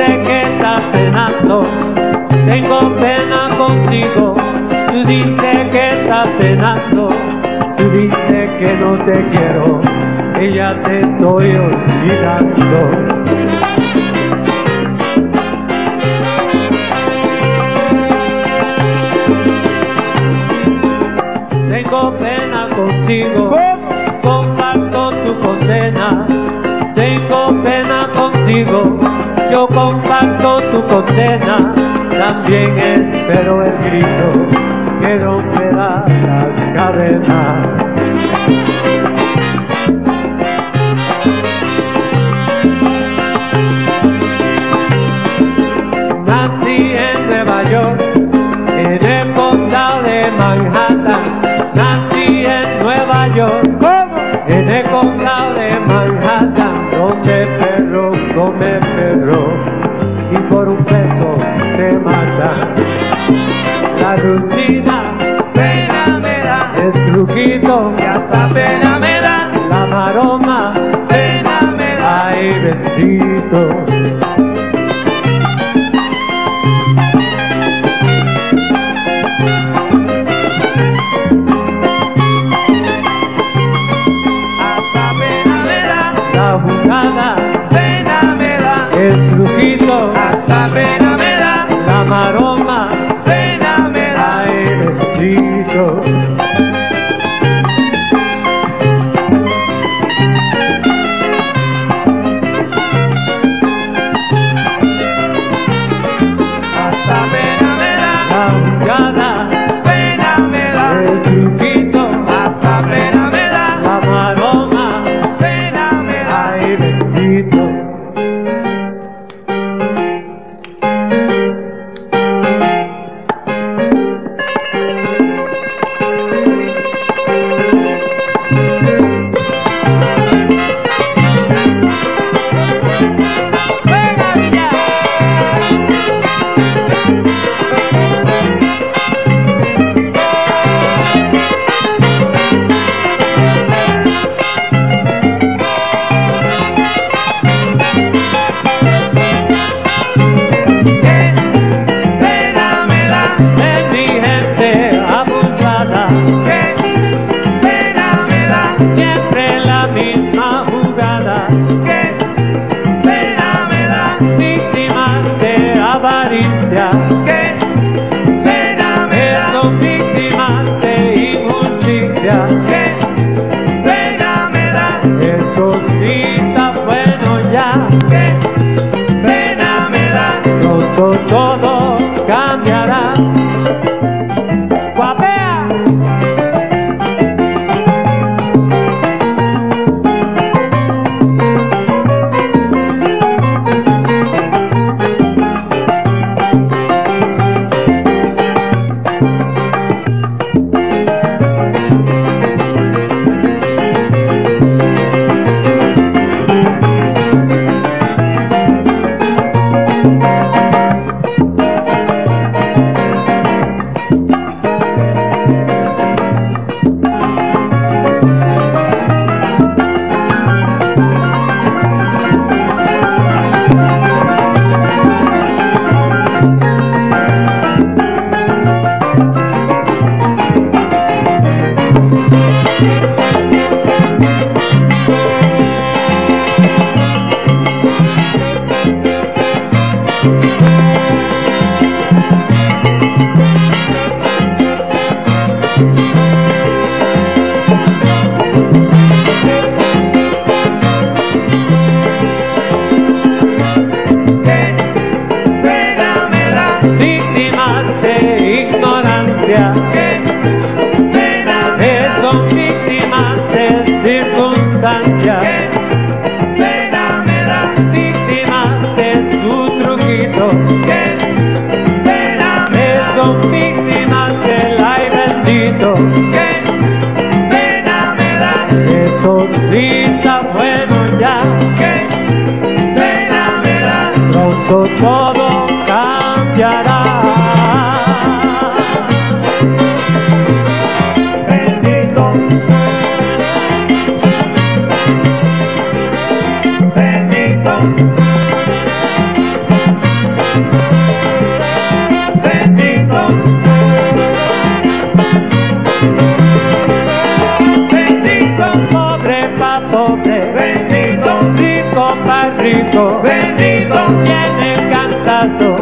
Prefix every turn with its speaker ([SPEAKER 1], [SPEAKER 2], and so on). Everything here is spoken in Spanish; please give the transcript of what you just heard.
[SPEAKER 1] dices que estás penando, tengo pena contigo. Tú dices que estás penando, tú dices que no te quiero, y ya te estoy olvidando. Tengo pena contigo, comparto tu condena. Tengo pena contigo, yo comparto tu condena. También espero el grito que romperá las cadenas. Nací en Nueva York, en el condado de Manhattan. Nací en Nueva York, en el condado de Manhattan, donde perro come perro y por un peso te matan. La rutina pena me da, el truquito que hasta pena me da, la maroma pena me da, ay bendito. Pena me da, el truquito hasta pena me da, la maroma pena me da, ay bendito. Hasta pena me da, la jugada pena me da, el truquito hasta pena me da, la maroma pena me da, ay bendito. Qué pena me da, son víctimas de injusticia. Qué pena me da, esto sí está bueno ya. Qué pena me da, pronto todo cambiará. ¡Guapea! Qué pena me da, son víctimas de circunstancias. Qué pena me da, víctimas de su truquito. Qué pena me da, son víctimas del ay bendito. Qué pena me da, esto sí está bueno ya. Qué pena me da, pronto todo cambiará. batazo